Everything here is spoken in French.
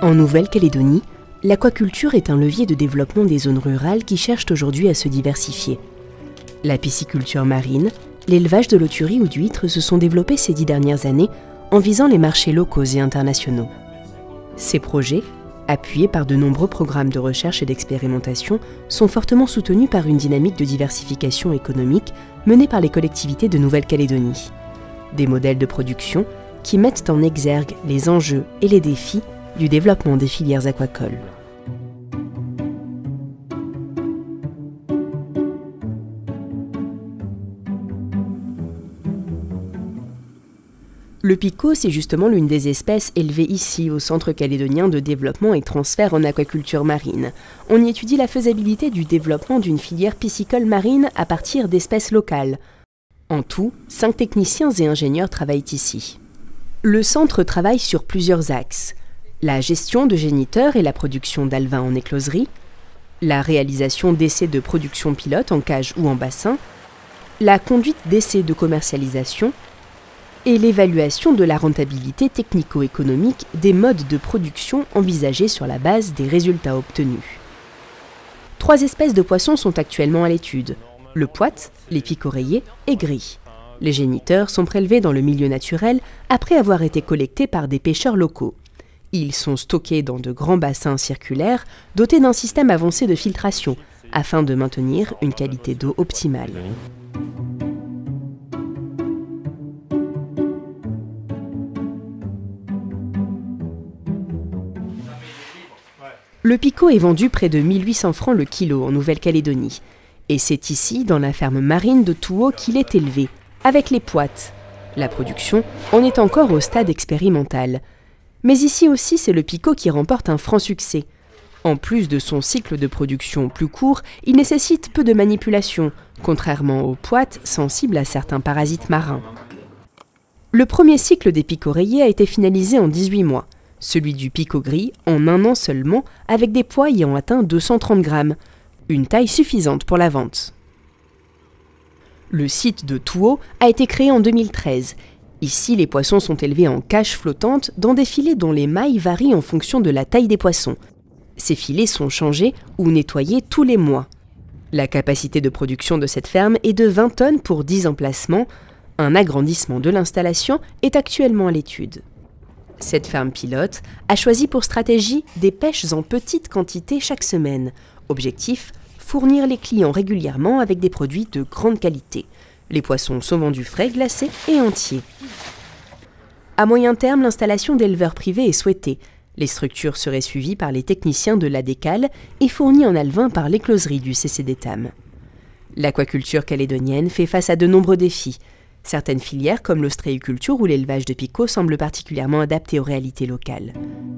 En Nouvelle-Calédonie, l'aquaculture est un levier de développement des zones rurales qui cherchent aujourd'hui à se diversifier. La pisciculture marine, l'élevage de loturies ou d'huîtres se sont développés ces 10 dernières années en visant les marchés locaux et internationaux. Ces projets, appuyés par de nombreux programmes de recherche et d'expérimentation, sont fortement soutenus par une dynamique de diversification économique menée par les collectivités de Nouvelle-Calédonie. Des modèles de production qui mettent en exergue les enjeux et les défis du développement des filières aquacoles. Le pico, c'est justement l'une des espèces élevées ici, au Centre calédonien de développement et transfert en aquaculture marine. On y étudie la faisabilité du développement d'une filière piscicole marine à partir d'espèces locales. En tout, 5 techniciens et ingénieurs travaillent ici. Le centre travaille sur plusieurs axes. La gestion de géniteurs et la production d'alevins en écloserie, la réalisation d'essais de production pilote en cage ou en bassin, la conduite d'essais de commercialisation et l'évaluation de la rentabilité technico-économique des modes de production envisagés sur la base des résultats obtenus. 3 espèces de poissons sont actuellement à l'étude, le poite, les picoreillers et gris. Les géniteurs sont prélevés dans le milieu naturel après avoir été collectés par des pêcheurs locaux. Ils sont stockés dans de grands bassins circulaires dotés d'un système avancé de filtration afin de maintenir une qualité d'eau optimale. Le pico est vendu près de 1800 francs le kilo en Nouvelle-Calédonie. Et c'est ici, dans la ferme marine de Touo, qu'il est élevé, avec les poites. La production en est encore au stade expérimental. Mais ici aussi, c'est le pico qui remporte un franc succès. En plus de son cycle de production plus court, il nécessite peu de manipulation, contrairement aux poites sensibles à certains parasites marins. Le premier cycle des picoreillers a été finalisé en 18 mois. Celui du pico gris en 1 an seulement, avec des poids ayant atteint 230 grammes, une taille suffisante pour la vente. Le site de Touo a été créé en 2013. Ici, les poissons sont élevés en cage flottante dans des filets dont les mailles varient en fonction de la taille des poissons. Ces filets sont changés ou nettoyés tous les mois. La capacité de production de cette ferme est de 20 tonnes pour 10 emplacements. Un agrandissement de l'installation est actuellement à l'étude. Cette ferme pilote a choisi pour stratégie des pêches en petite quantité chaque semaine. Objectif, fournir les clients régulièrement avec des produits de grande qualité. Les poissons sont vendus frais, glacés et entiers. À moyen terme, l'installation d'éleveurs privés est souhaitée. Les structures seraient suivies par les techniciens de l'ADECAL et fournies en alevins par l'écloserie du CCDTAM. L'aquaculture calédonienne fait face à de nombreux défis. Certaines filières, comme l'ostréiculture ou l'élevage de pico, semblent particulièrement adaptées aux réalités locales.